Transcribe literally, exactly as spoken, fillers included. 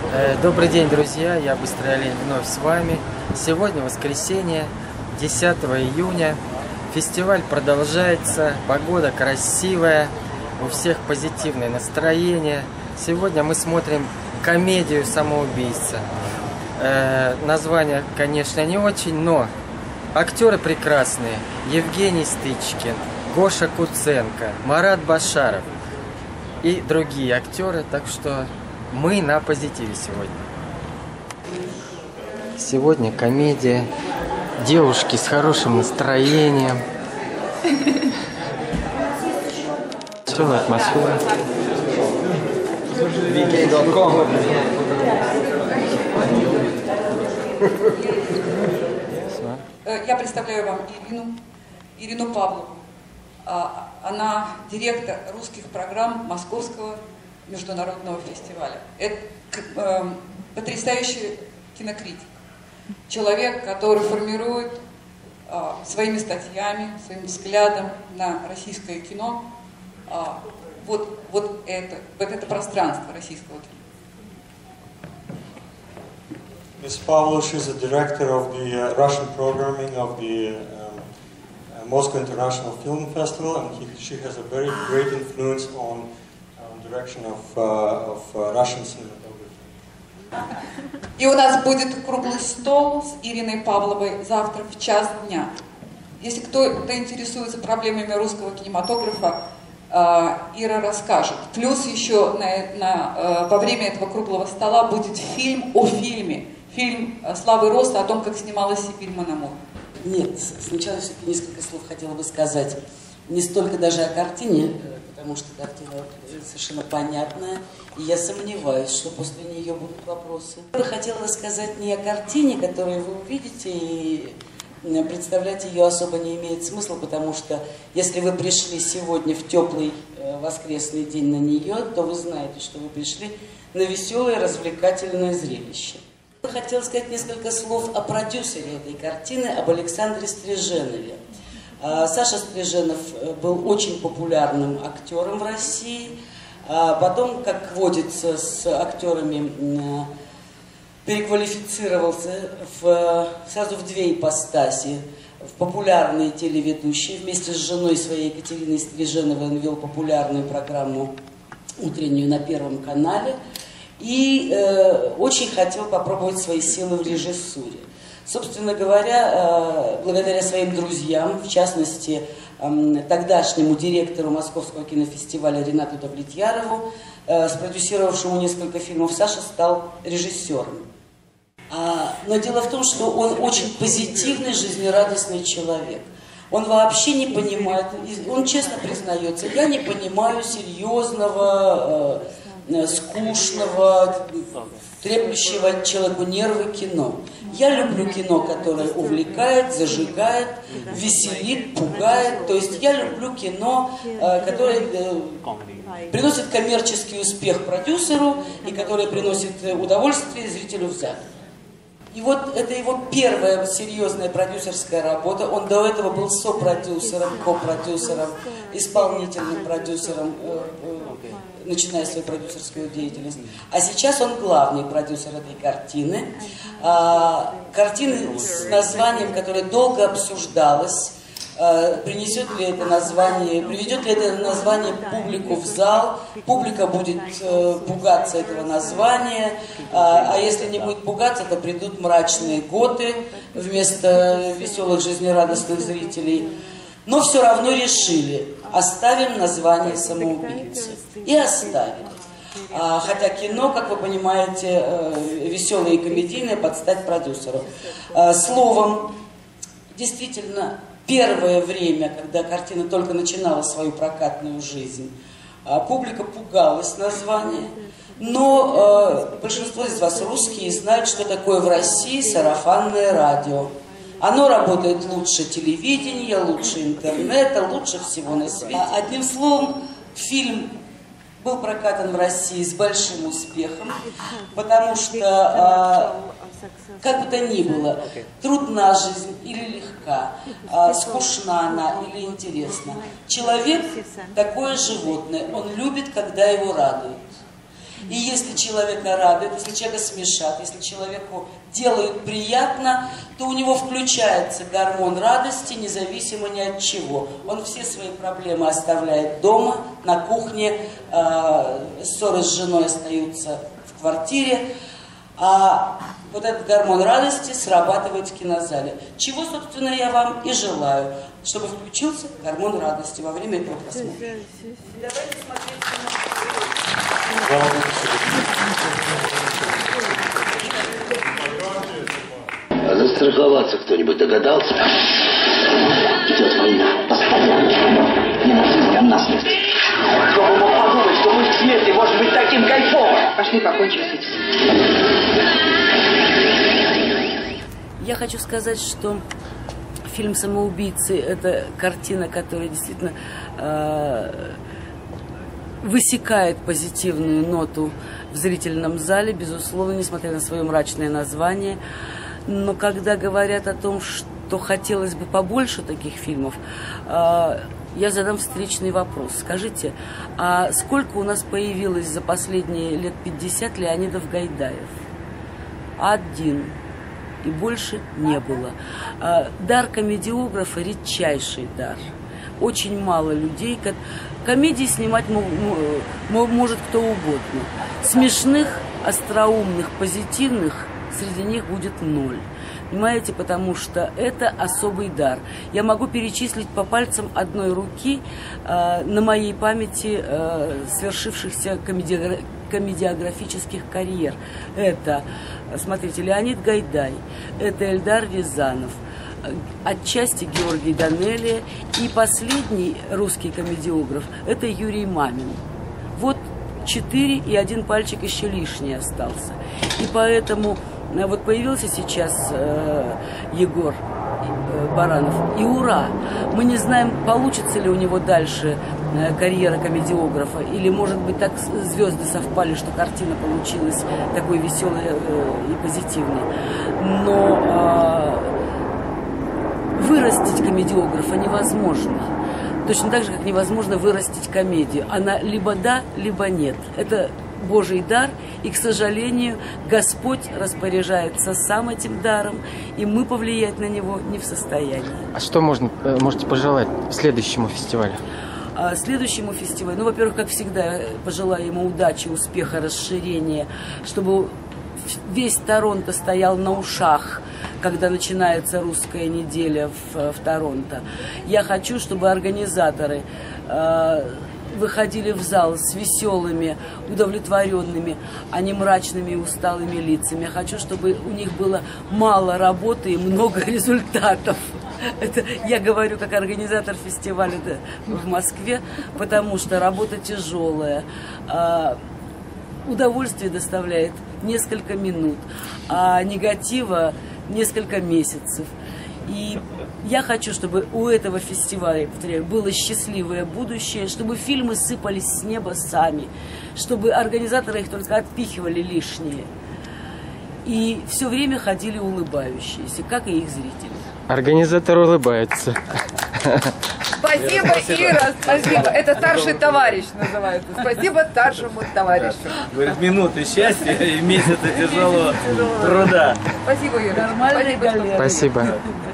Добрый день, друзья! Я Быстрый Олень вновь с вами. Сегодня воскресенье, десятого июня. Фестиваль продолжается, погода красивая, у всех позитивное настроение. Сегодня мы смотрим комедию «Самоубийца». Э, название, конечно, не очень, но актеры прекрасные. Евгений Стычкин, Гоша Куценко, Марат Башаров и другие актеры, так что мы на позитиве сегодня. Сегодня комедия, девушки с хорошим настроением. Веселая атмосфера. ви кей точка ком. Я представляю вам Ирину, Ирину Павлову. Она директор русских программ Московского международного фестиваля. Это э, потрясающий кинокритик. Человек, который формирует э, своими статьями, своим взглядом на российское кино э, вот, вот, это, вот это пространство российского кино. Miz Pavlov is the director of the uh, Russian programming of the um, uh, Moscow International Film Festival, and he, she has a very great influence on direction of, uh, of uh, Russian cinematography. И у нас будет круглый стол с Ириной Павловой завтра в час дня. Если кто-то интересуется проблемами русского кинематографа, Ира расскажет. Плюс еще на, на, во время этого круглого стола будет фильм о фильме. Фильм Славы Роста о том, как снималась «Сибирь Мономор». Нет, сначала все-таки несколько слов хотела бы сказать. Не столько даже о картине, потому что картина совершенно понятная, и я сомневаюсь, что после нее будут вопросы. Я хотела рассказать не о картине, которую вы увидите, и представлять ее особо не имеет смысла, потому что если вы пришли сегодня в теплый воскресный день на нее, то вы знаете, что вы пришли на веселое, развлекательное зрелище. Я хотела сказать несколько слов о продюсере этой картины, об Александре Стриженове. Саша Стриженов был очень популярным актером в России. Потом, как водится с актерами, переквалифицировался в, сразу в две ипостаси. В популярные телеведущие. Вместе с женой своей Екатериной Стриженовой он вел популярную программу утреннюю на Первом канале. И э, очень хотел попробовать свои силы в режиссуре. Собственно говоря, благодаря своим друзьям, в частности, тогдашнему директору Московского кинофестиваля Ринату Давлетьярову, спродюсировавшему несколько фильмов, Саша стал режиссером. Но дело в том, что он очень позитивный, жизнерадостный человек. Он вообще не понимает, он честно признается, я не понимаю серьезного, скучного, треплющего человеку нервы кино. Я люблю кино, которое увлекает, зажигает, веселит, пугает. То есть я люблю кино, которое приносит коммерческий успех продюсеру и которое приносит удовольствие зрителю в зале. И вот это его первая серьезная продюсерская работа. Он до этого был сопродюсером, копродюсером, исполнительным продюсером, начиная свою продюсерскую деятельность. А сейчас он главный продюсер этой картины. А, картины с названием, которое долго обсуждалось, а, принесет ли это название, приведет ли это название публику в зал, публика будет а, пугаться этого названия, а, а если не будет пугаться, то придут мрачные готы вместо веселых, жизнерадостных зрителей. Но все равно решили, оставим название «Самоубийцы». И оставили. А, хотя кино, как вы понимаете, веселое и комедийное, под стать продюсеру. А, словом, действительно, первое время, когда картина только начинала свою прокатную жизнь, а, публика пугалась названия. Но а, большинство из вас русские знают, что такое в России сарафанное радио. Оно работает лучше телевидения, лучше интернета, лучше всего на свете. Одним словом, фильм был прокатан в России с большим успехом, потому что, как бы то ни было, трудна жизнь или легка, скучна она или интересна. Человек такое животное, он любит, когда его радуют. И если человека радует, если человека смешат, если человеку делают приятно, то у него включается гормон радости, независимо ни от чего. Он все свои проблемы оставляет дома, на кухне, э, ссоры с женой остаются в квартире. А вот этот гормон радости срабатывает в кинозале. Чего, собственно, я вам и желаю, чтобы включился гормон радости во время этого просмотра. Давайте смотреть кино. А застраховаться кто-нибудь догадался? Идет война. Постоянно. Не на жизнь, а на смерть. Кто бы мог подумать, что мы в смерти может быть таким кайфовым? Пошли покончим с этим. Я хочу сказать, что фильм «Самоубийцы» — это картина, которая действительно э, высекает позитивную ноту в зрительном зале, безусловно, несмотря на свое мрачное название. Но когда говорят о том, что хотелось бы побольше таких фильмов, э, я задам встречный вопрос. Скажите, а сколько у нас появилось за последние лет пятьдесят Леонидов Гайдаев? Один. И больше не было. Дар комедиографа — редчайший дар. Очень мало людей. Комедии снимать может кто угодно. Смешных, остроумных, позитивных среди них будет ноль. Понимаете, потому что это особый дар. Я могу перечислить по пальцам одной руки э, на моей памяти э, свершившихся комедиограф... комедиографических карьер. Это, смотрите, Леонид Гайдай, это Эльдар Рязанов, отчасти Георгий Данелия, и последний русский комедиограф – это Юрий Мамин. Вот четыре, и один пальчик еще лишний остался. И поэтому вот появился сейчас э, Егор э, Баранов, и ура! Мы не знаем, получится ли у него дальше э, карьера комедиографа, или, может быть, так звезды совпали, что картина получилась такой веселой э, и позитивной. Но э, вырастить комедиографа невозможно. Точно так же, как невозможно вырастить комедию. Она либо да, либо нет. Это Божий дар, и, к сожалению, Господь распоряжается сам этим даром, и мы повлиять на него не в состоянии. А что можно, можете пожелать следующему фестивалю? А следующему фестивалю, ну, во-первых, как всегда, пожелаю ему удачи, успеха, расширения, чтобы весь Торонто стоял на ушах, когда начинается русская неделя в, в Торонто. Я хочу, чтобы организаторы э, выходили в зал с веселыми, удовлетворенными, а не мрачными и усталыми лицами. Я хочу, чтобы у них было мало работы и много результатов. Это я говорю как организатор фестиваля в Москве, потому что работа тяжелая. Удовольствие доставляет несколько минут, а негатива несколько месяцев. И я хочу, чтобы у этого фестиваля, повторяю, было счастливое будущее, чтобы фильмы сыпались с неба сами, чтобы организаторы их только отпихивали лишние. И все время ходили улыбающиеся, как и их зрители. Организатор улыбается. Спасибо, Ира, спасибо. Это старший товарищ называется. Спасибо старшему товарищу. Говорит, минуты счастья и месяца тяжелого труда. Спасибо, Ира. Нормальные коллеги. Спасибо.